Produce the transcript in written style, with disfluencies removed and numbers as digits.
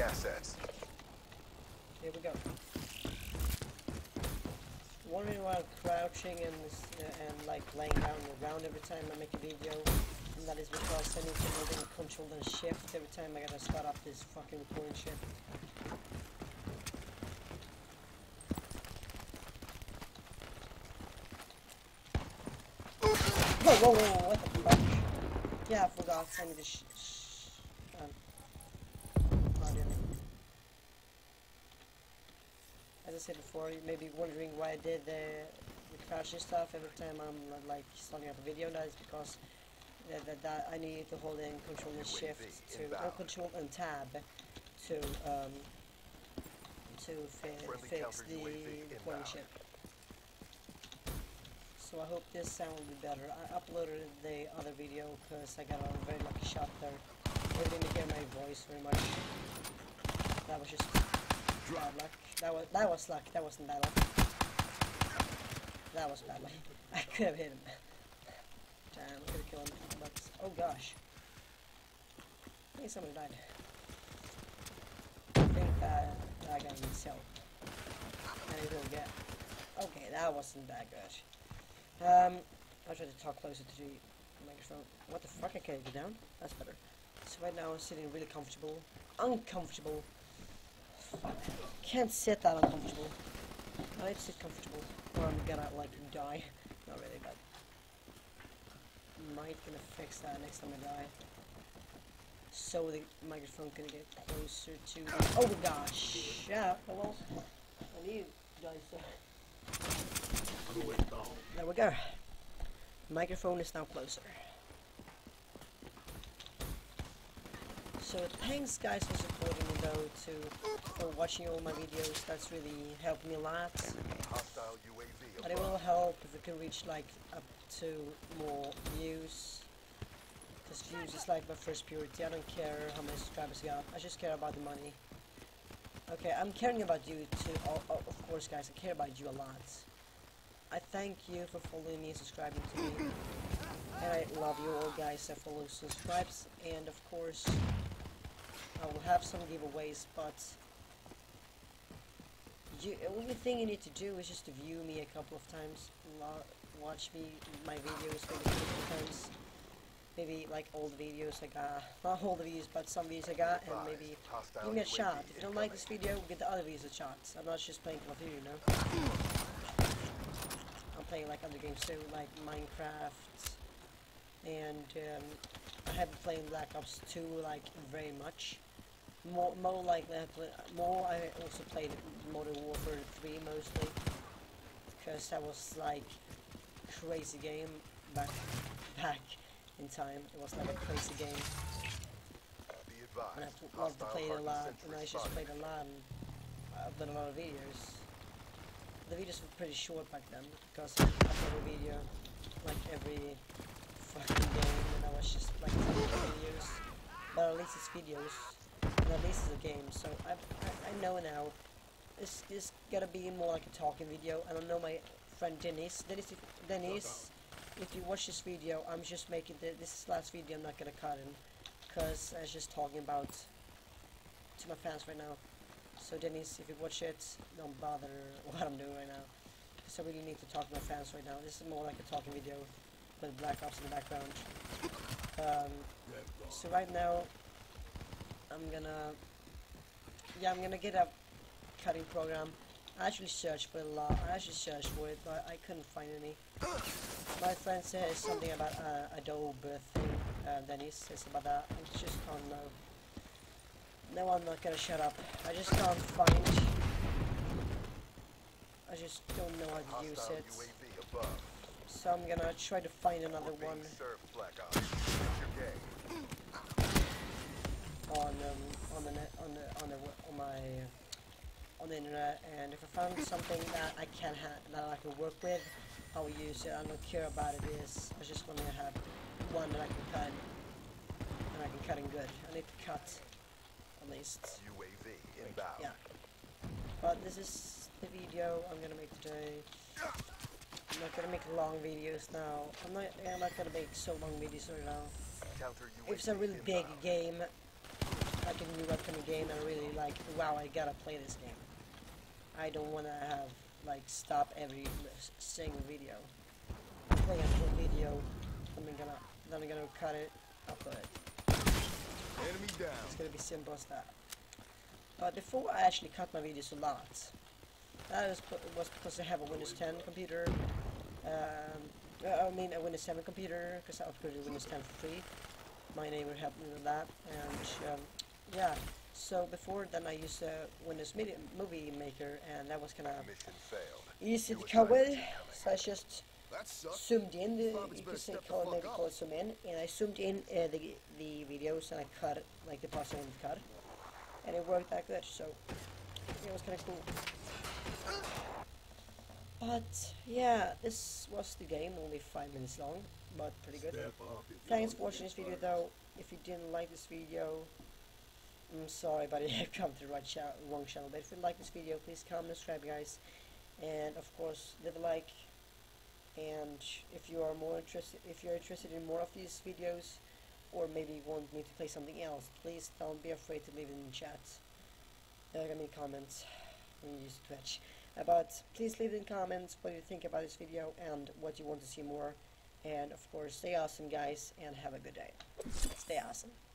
assets. Here we go. Wondering why I'm crouching and like laying down on the ground every time I make a video, and that is because I need to move in Control and Shift every time I gotta start up this fucking recording shit. Whoa, what the fuck? Yeah, I forgot. I need to as I said before, you may be wondering why I did the crouching stuff every time I'm like starting up a video. That is because that I need to hold in Control and Shift or Control and Tab to fix the recording shit. So I hope this sound will be better. I uploaded the other video because I got a very lucky shot there. I didn't hear my voice very much. That was just bad luck. That was luck. That wasn't bad luck. That was bad luck. I could have hit him. Damn, I could have killed him. But oh gosh, I think somebody died. I think that guy needs help, and he will get. Okay, that wasn't that good. I'll try to talk closer to the microphone. What the fuck? I can't get down. That's better. So right now I'm sitting really comfortable. Uncomfortable. Can't sit that uncomfortable. I need to sit comfortable, or I'm gonna like die. Not really, but might gonna fix that next time I die. So the microphone can get closer to. Oh gosh! Yeah. Hello. I need guys. There we go. Microphone is now closer. So thanks guys for supporting me though, for watching all my videos. That's really helped me a lot. But it will help if we can reach like up to more views. Because views is like my first priority. I don't care how many subscribers I got. I just care about the money. Okay, I'm caring about you too. Of course guys, I care about you a lot. I thank you for following me and subscribing to me. And I love you all guys that follow and subscribes. And of course, I will have some giveaways, but the only thing you need to do is just to view me a couple of times. Watch my videos maybe 50 times. Maybe like all the videos I got. Not all the videos, but some videos I got. And maybe give me a shot. If you don't like this video, get the other videos a shot. I'm not just playing Call of Duty, you know. I'm playing like other games too, like Minecraft, and I have been playing Black Ops 2 like very much. More like that. More I also played Modern Warfare 3 mostly, because that was like crazy game back in time. It was like a crazy game, and I loved to play it a lot. And I just played a lot, and I've done a lot of videos. The videos were pretty short back then, because I uploaded a video like every fucking game, and I was just like videos. But at least it's videos, and at least it's a game. So I know now. This gotta be more like a talking video. And I know my friend Dennis. If you watch this video, I'm just making this last video. I'm not gonna cut in, because I was just talking about to my fans right now. So Dennis, if you watch it, don't bother what I'm doing right now, because I really need to talk to my fans right now. This is more like a talking video with Black Ops in the background. So right now, I'm gonna get a cutting program. I actually searched for it a lot. I actually searched for it, but I couldn't find any. My friend says something about Adobe thing. Dennis says about that. I just can't know. No, I'm not gonna shut up. I just can't find. I just don't know how to use it. So I'm gonna try to find another one on the internet. And if I found something that I can that I can work with, I will use it. I don't care about it. I just want to have one that I can cut, and I can cut in good. I need to cut. At least. UAV inbound. Yeah. But this is the video I'm gonna make today. I'm not gonna make long videos now. I'm not gonna make so long videos right now. If it's a really big game, I like a new upcoming game and I really like, wow, I gotta play this game. I don't wanna have like stop every single video. I'm playing a full video, then I'm gonna cut it, upload it. Enemy down. It's gonna be simple as that. But before I actually cut my videos a lot, that was because I have a Windows 10 computer. I mean a Windows 7 computer, because I upgraded to Windows 10 for free. My neighbor helped me with that, and yeah. So before then I used a Windows Movie Maker, and that was kind of easy to cut with. So I just zoomed in. You could say maybe call it zoom in, and I zoomed in the videos and I cut it, like the parts I wanted to cut, and it worked that good. So it was kind of cool. But yeah, this was the game, only 5 minutes long, but pretty good. Thanks for watching this video though. If you didn't like this video, I'm sorry, but I've come to the wrong channel. But if you like this video, please comment and subscribe, guys. And of course, leave a like. And if you're interested in more of these videos, or maybe want me to play something else, please don't be afraid to leave it in the chat. Give me comments when you use Twitch. But please leave in comments what you think about this video and what you want to see more. And of course, stay awesome, guys, and have a good day. Stay awesome.